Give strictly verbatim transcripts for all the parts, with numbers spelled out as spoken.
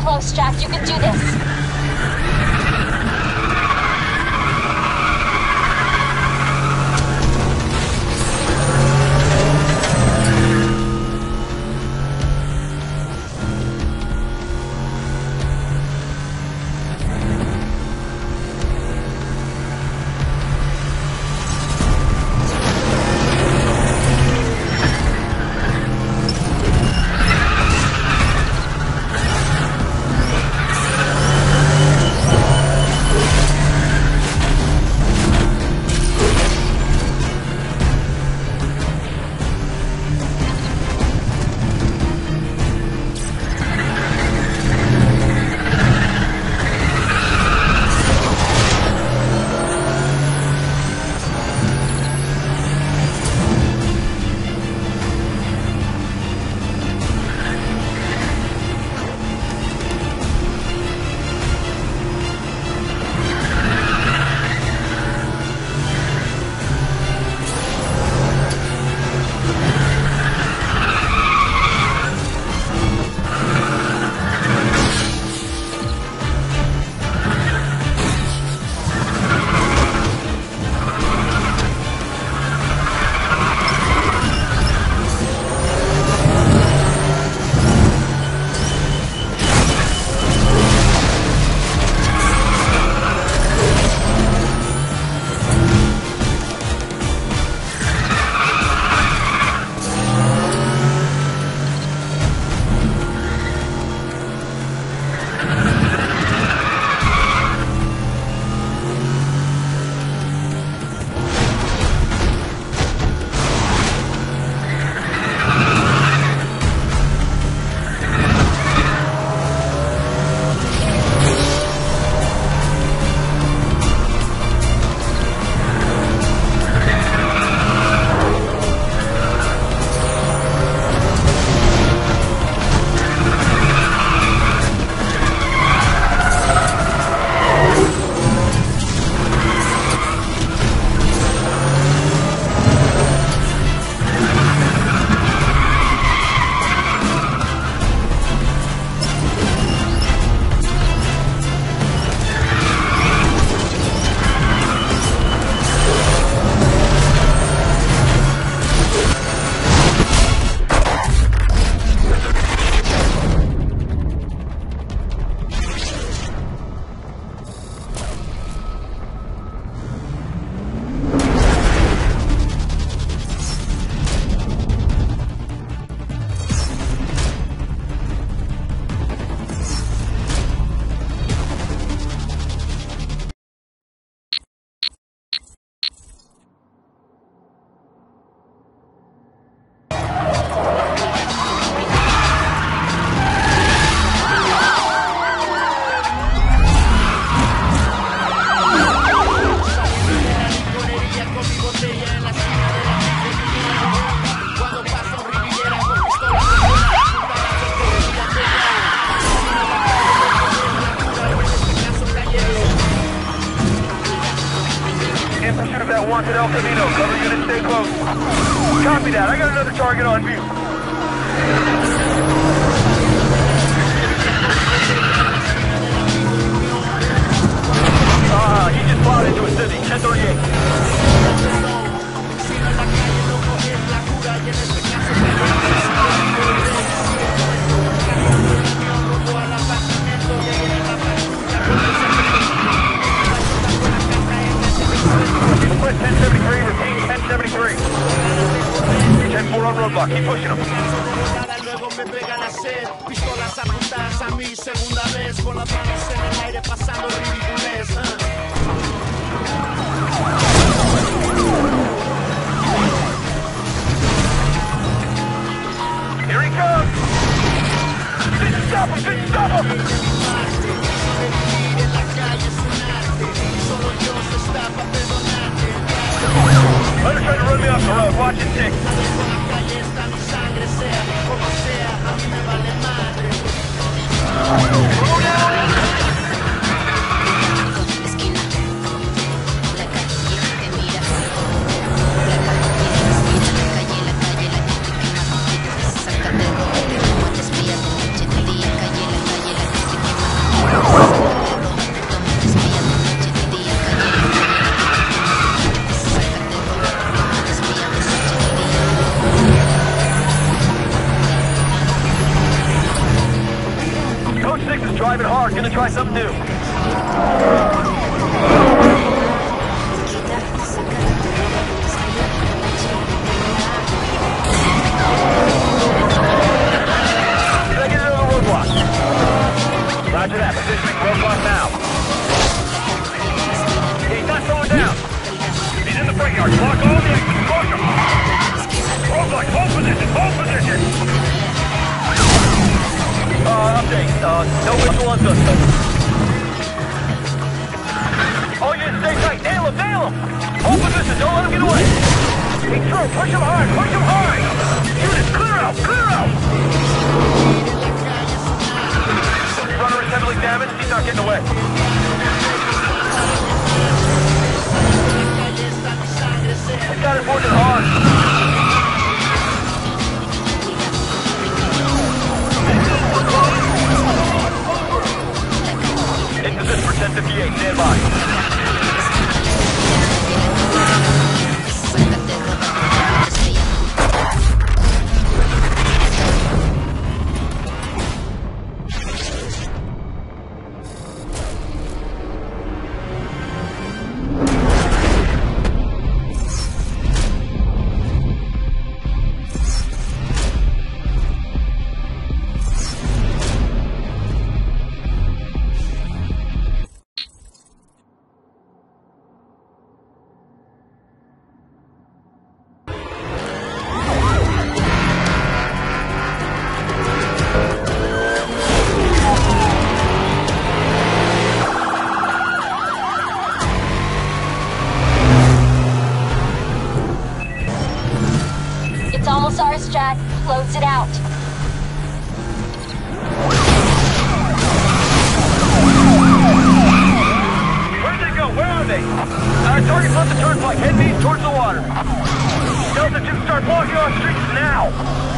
close, Jack. You can do this. Wanted El Camino. Cover units, stay close. Copy that. I got another target on view. Ah, he just plowed into a city. ten thirty-eight. ten seventy-three, repeat, ten seventy-three. ten four on roadblock, keep pushing them. Luego me pega la sed, pistolas apuntadas a mí, segunda vez, con las manos en el aire pasando ridiculez. Uh. Here he comes! Didn't stop him, didn't stop him! En la calle es un arte, solo Dios está para perdonarte. Hunter tried to run me off the road, watch it stick. Con la calle está mi sangre, sea como sea, a mí me vale madre. Slow down! Esquina, la calle te mira, la calle te mira, la calle, la calle, la gente que más no quieres, sácate el rojo, te como te espías de noche, de día, calle, la calle, la gente que try something new. Roger that. Positioning roadblock now. He's not slowing down. He's in the front yard. Block all the exits. Block him. Roadblock. Hold position. Hold position. Uh, update. Uh, no visual on suspect. All units stay tight. Nail him. Nail him. Hold position. Don't let him get away. He's through. Push him hard. Push him hard. Units, clear out. Clear out. Runner is heavily damaged. He's not getting away. He's got his wounded hard. Into this for ten fifty-eight. Stand by. Almost ours, Jack. Close it out. Where'd they go? Where are they? Our target's on the turnpike. Head east towards the water. Delta two, start blocking our streets now.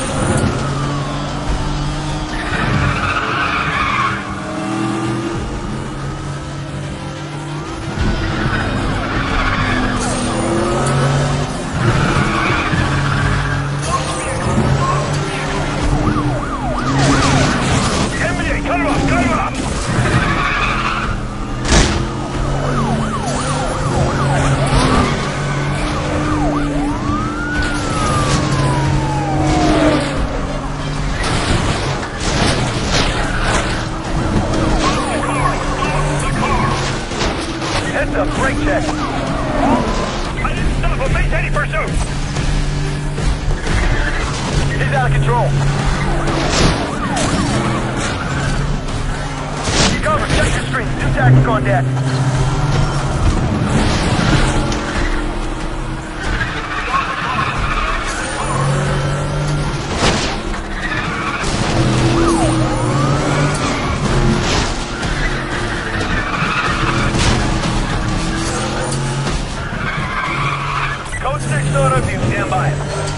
Heads up, brake check. I didn't stop him. Maintaining pursuit. He's out of control. Cover, check your screen. New tactics on deck. Code six auto view, stand by.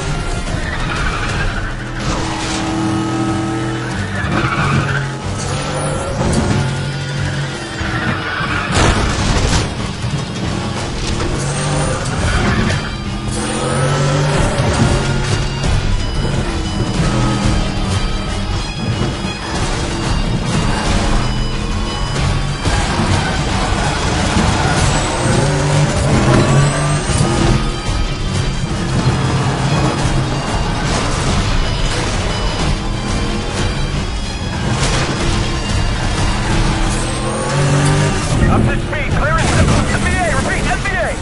Up to speed, clearance, F B A, repeat, F B A!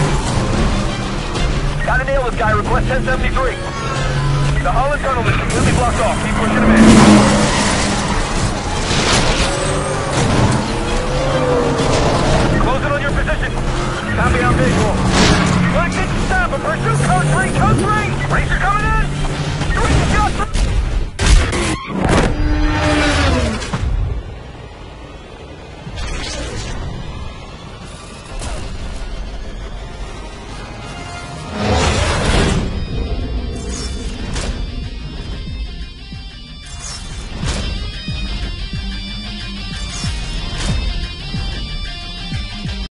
Gotta nail this guy, request ten seventy-three. The Holland tunnel is completely blocked off, keep pushing him in.